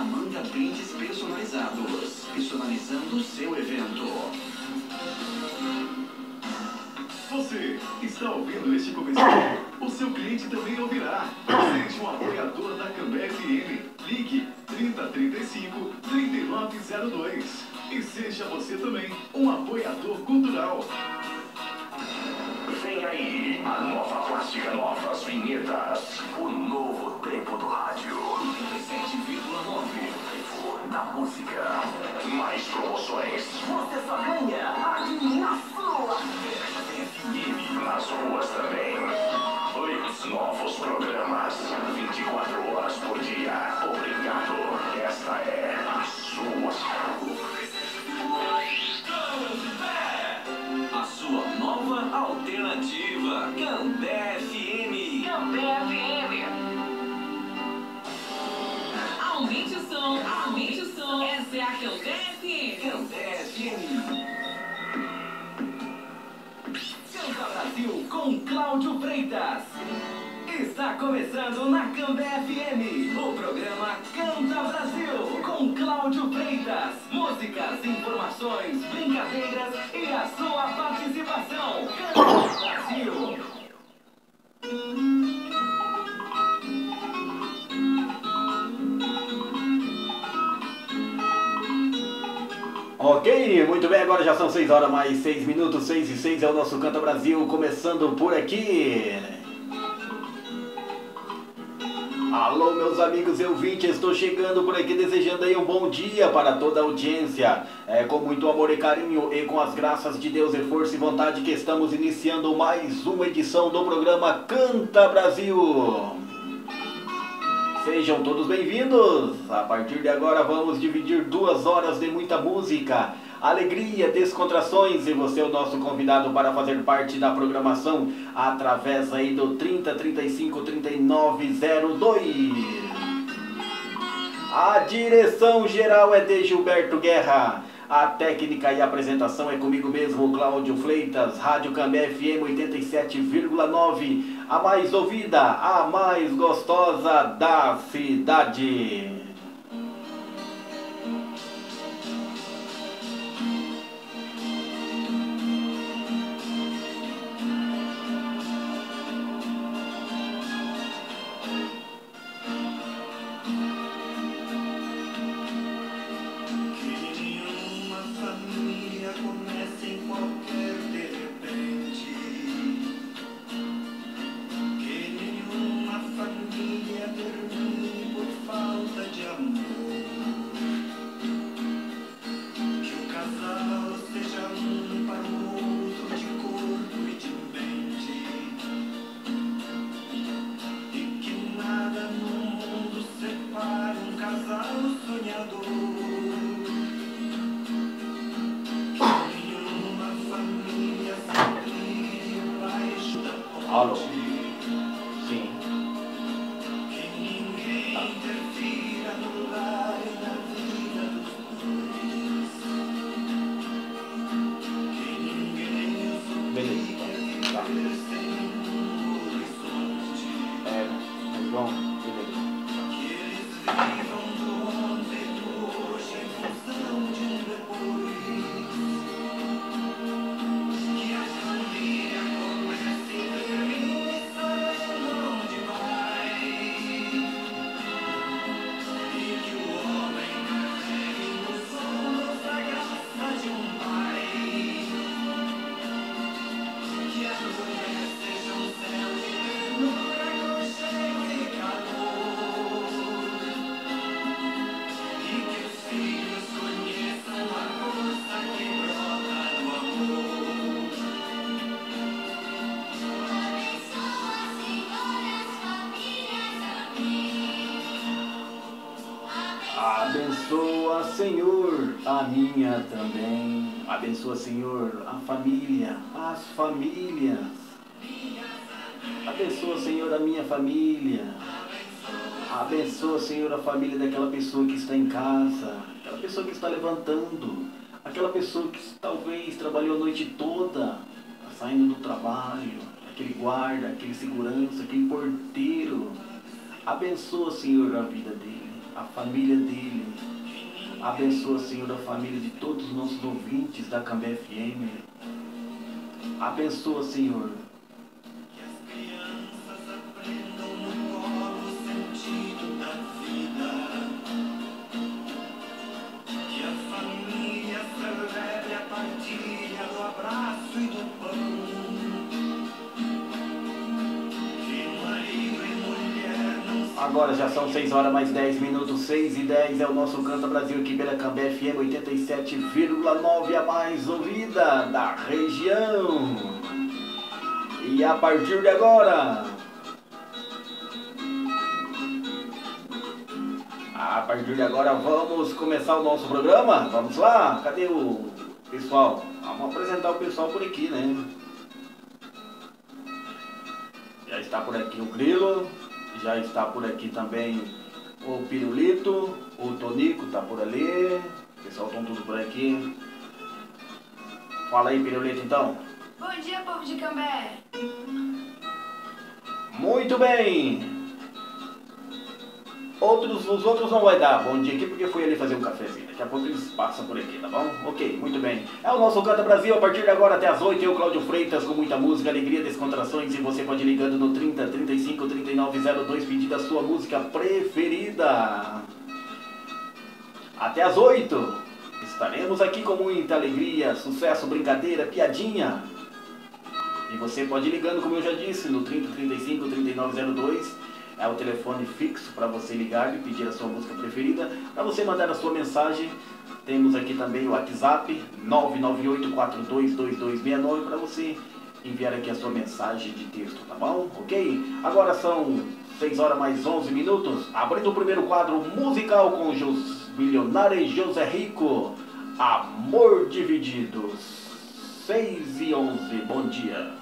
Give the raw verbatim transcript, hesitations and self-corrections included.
Manga Brindes personalizados, personalizando o seu evento. Você está ouvindo este comercial? O seu cliente também ouvirá. Seja um apoiador da Cambé F M. Ligue trinta, trinta e cinco, trinta e nove zero dois. E seja você também um apoiador cultural. Vem aí a nova plástica, novas vinhetas. O novo tempo do rádio. noventa e sete vírgula nove. Da música. Mais promoções. Você só ganha aqui na sua. F M. Nas ruas também. Blitz, novos programas. vinte e quatro horas por dia. Obrigado. Esta é a sua. A sua nova alternativa, Cambé F M. Cambé F M. Aumente o som, aumente o som. Essa é a Cambé F M. Cambé F M. Canta Brasil com Cláudio Freitas. Está começando na Cambé F M, o programa Canta Brasil, com Cláudio Freitas. Músicas, informações, brincadeiras e a sua participação. Canta Brasil. Ok, muito bem, agora já são seis horas mais seis minutos, seis e seis é o nosso Canta Brasil, começando por aqui. Alô, meus amigos e ouvintes, estou chegando por aqui desejando aí um bom dia para toda a audiência. É com muito amor e carinho e com as graças de Deus e força e vontade que estamos iniciando mais uma edição do programa Canta Brasil. Sejam todos bem-vindos. A partir de agora vamos dividir duas horas de muita música, alegria, descontrações, e você é o nosso convidado para fazer parte da programação através aí do trinta, trinta e cinco, trinta e nove zero dois. A direção geral é de Gilberto Guerra. A técnica e a apresentação é comigo mesmo, Cláudio Freitas. Rádio Cambé F M oitenta e sete vírgula nove, a mais ouvida, a mais gostosa da cidade. Alô? Sim. Beleza, então. Tá. É, João, beleza. Abençoa, Senhor, a minha também. Abençoa, Senhor, a família, as famílias. Abençoa, Senhor, a minha família. Abençoa, Senhor, a família daquela pessoa que está em casa, aquela pessoa que está levantando, aquela pessoa que talvez trabalhou a noite toda, saindo do trabalho, aquele guarda, aquele segurança, aquele porteiro. Abençoa, Senhor, a vida dele. a família dele. Abençoa, Senhor, a família de todos os nossos ouvintes da Cambé F M. Abençoa, Senhor. Que as crianças aprendam no colo o sentido da vida. Que a família celebre a partilha do abraço e do pão. Que marido e mulher não. Agora já são seis horas mais dez minutos, seis e dez é o nosso Canta Brasil aqui pela Cambé F M oitenta e sete vírgula nove, a mais ouvida da região. E a partir de agora, a partir de agora vamos começar o nosso programa. Vamos lá, cadê o pessoal? Vamos apresentar o pessoal por aqui, né? Já está por aqui o Grilo. Já está por aqui também o Pirulito, o Tonico está por ali, o pessoal estão tudo por aqui. Fala aí, Pirulito, então. Bom dia, povo de Cambé. Muito bem. Outros, os outros não vai dar bom dia aqui porque fui ali fazer um cafezinho. Daqui a pouco eles passam por aqui, tá bom? Ok, muito bem. É o nosso Canta Brasil, a partir de agora até as oito. Eu, Cláudio Freitas, com muita música, alegria, descontrações. E você pode ir ligando no trinta, trinta e cinco, trinta e nove zero dois, pedir a sua música preferida. Até as oito. Estaremos aqui com muita alegria, sucesso, brincadeira, piadinha. E você pode ir ligando, como eu já disse, no trinta, trinta e cinco, trinta e nove zero dois. É o telefone fixo para você ligar e pedir a sua música preferida. Para você mandar a sua mensagem, temos aqui também o WhatsApp nove nove oito quatro dois dois dois seis nove para você enviar aqui a sua mensagem de texto, tá bom? Ok? Agora são seis horas mais onze minutos. Abrindo o primeiro quadro musical com os Milionário e José Rico. Amor Divididos. seis e onze. Bom dia.